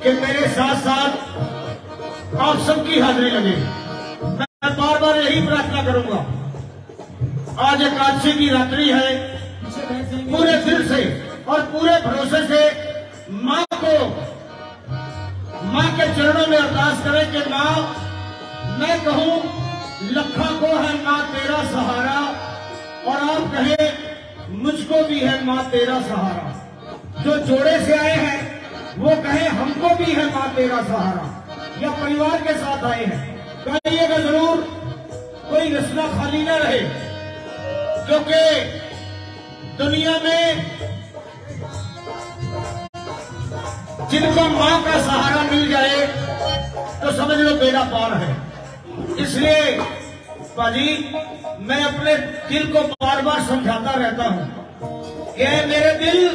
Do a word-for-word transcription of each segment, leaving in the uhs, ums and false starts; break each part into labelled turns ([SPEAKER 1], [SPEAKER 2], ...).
[SPEAKER 1] कि मेरे साथ साथ आप सबकी हाजिरी लगे। मैं बार बार यही प्रार्थना करूंगा। आज एकादशी की रात्रि है, पूरे दिल से और पूरे भरोसे से माँ को, माँ के चरणों में अरदास करें कि माँ, मैं कहूं लखा को है माँ तेरा सहारा, और आप कहें मुझको भी है माँ तेरा सहारा। जो जोड़े से आए हैं वो कहें हमको भी है माँ तेरा सहारा, या परिवार के साथ आए हैं कहिएगा जरूर, कोई रचना खाली न रहे। क्योंकि दुनिया में जिनको मां का सहारा मिल जाए तो समझ लो बेड़ा पार है। इसलिए पाजी, मैं अपने दिल को बार बार समझाता रहता हूं कि मेरे दिल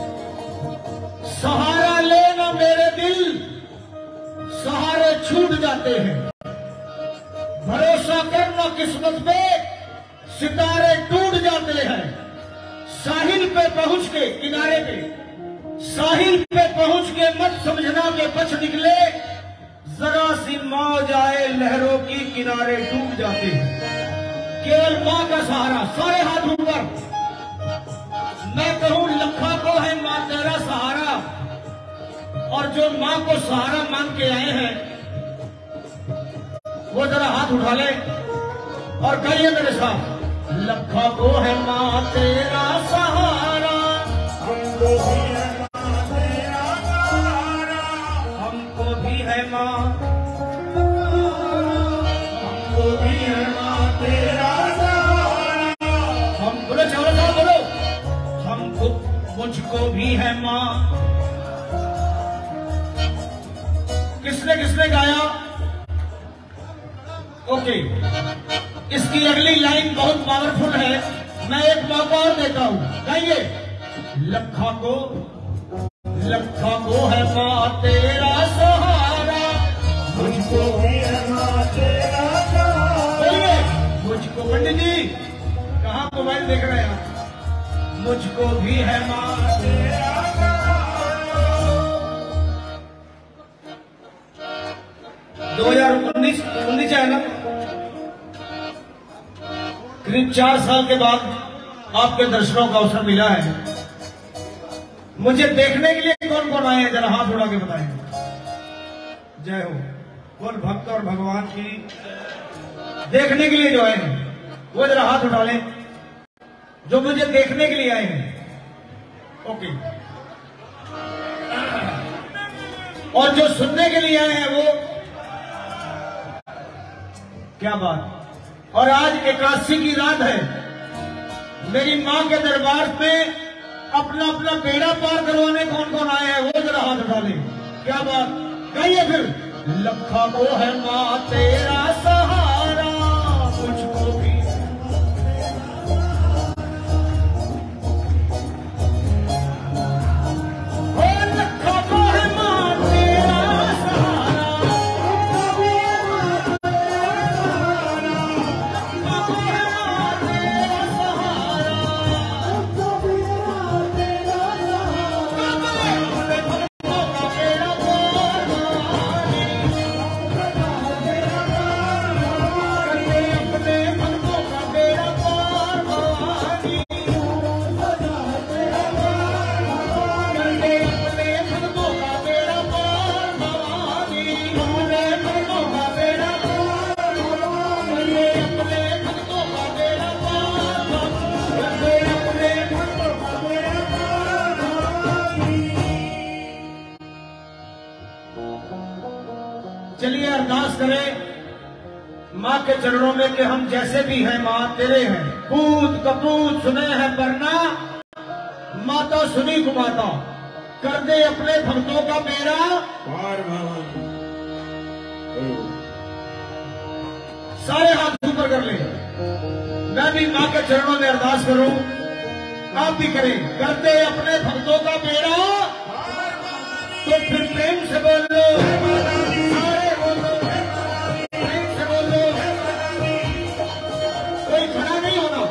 [SPEAKER 1] सहारा लेना, मेरे दिल सहारे छूट जाते हैं। भरोसा करना किस्मत पे, सितारे टूट जाते हैं। साहिल पे पहुंच के, किनारे पे साहिल पे पहुंच के मत समझना के बच निकले, जरा सी मौज आए लहरों की किनारे डूब जाते हैं। केवल मां का सहारा, सारे हाथ ऊपर। मैं कहूं लखा को है मां तेरा सहारा, और जो मां को सहारा मान के आए हैं वो जरा हाथ उठा ले और कहिए मेरे साथ, लखा को है मां तेरा सहारा, हमको भी है मां तेरा सहारा, हमको भी है मां, हमको भी है मां तेरा सहारा। हम बोलो, चारों चारों बोलो, हमको, मुझको भी है मां। किसने किसने गाया? ओके, इसकी अगली लाइन बहुत पावरफुल है, मैं एक मौका और देता हूं, गाइए। लखा को, लखा को है मां तेरा सहारा, मुझको भी है मां तेरा सहारा। बोलिए, मुझको, पंडित जी कहाँ मोबाइल देख रहे हैं आप? मुझको भी है मां तेरा सहारा। दो हजार उन्नीस उन्नीस है ना, करीब चार साल के बाद आपके दर्शनों का अवसर मिला है। मुझे देखने के लिए कौन कौन आए हैं, जरा हाथ उड़ा के बताएं। जय हो। कौन भक्त और भगवान की देखने के लिए जो आए हैं वो जरा हाथ उठा लें, जो मुझे देखने के लिए आए हैं। ओके, और जो सुनने के लिए आए हैं वो, क्या बात। और आज एकादशी की रात है, मेरी मां के दरबार में अपना अपना बेड़ा पार करवाने कौन कौन आए हैं वो जरा हाथ उठा लें। क्या बात, कहिए फिर, लखा को है मां तेरा सहारा, मुझको भी लखा को है मां तेरा सहारा, चलिए अरदास करें माँ के चरणों में कि हम जैसे भी हैं माँ तेरे हैं। पूत कपूत सुने हैं परना, माता सुनी कुमाता, कर दे अपने भक्तों का बेड़ा पार। सारे हाथ ऊपर कर ले। मैं भी माँ के चरणों में अरदास करूं, आप भी करें, कर दे अपने भक्तों का बेड़ा। तो फिर प्रेम से बोलो, सारे बोलो, प्रेम से बोलो, कोई खड़ा नहीं होना,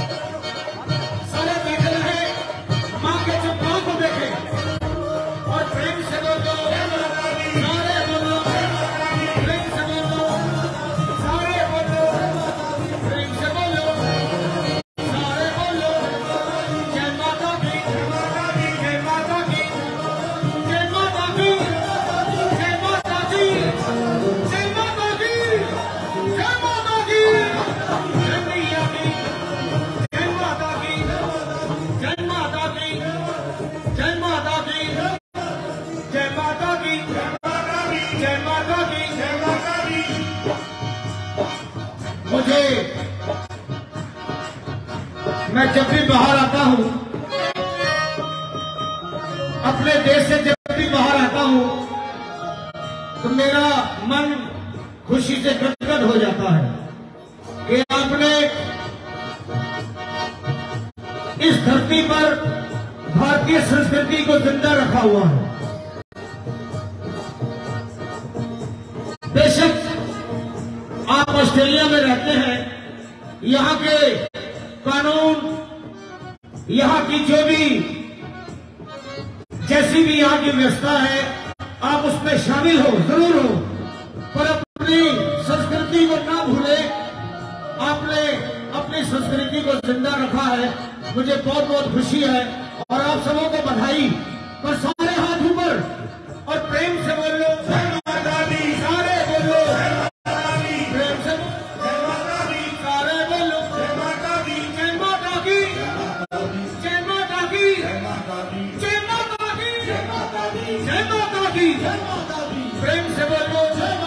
[SPEAKER 1] सारे बैठे रहे, माँ के चौपाल को देखें और मैं जब भी बाहर आता हूं, अपने देश से जब भी बाहर आता हूं, तो मेरा मन खुशी से गदगद हो जाता है कि आपने इस धरती पर भारतीय संस्कृति को जिंदा रखा हुआ है। बेशक आप ऑस्ट्रेलिया में रहते हैं, यहाँ के कानून, यहाँ की जो भी जैसी भी यहाँ की व्यवस्था है, आप उसमें शामिल हो, जरूर हो, पर अपनी संस्कृति को ना भूले। आपने अपनी संस्कृति को जिंदा रखा है, मुझे बहुत बहुत खुशी है और आप सबों को बधाई। पर सारे हाथ ऊपर और प्रेम से बोलो जय माता दी, सारे बोलो जय माता दी, प्रेम से जय माता दी, सारे बोलो जय माता दी, जय माता की, जय माता की, जय माता की, जय माता की, जय माता की, जय माता की, प्रेम से बोलो जय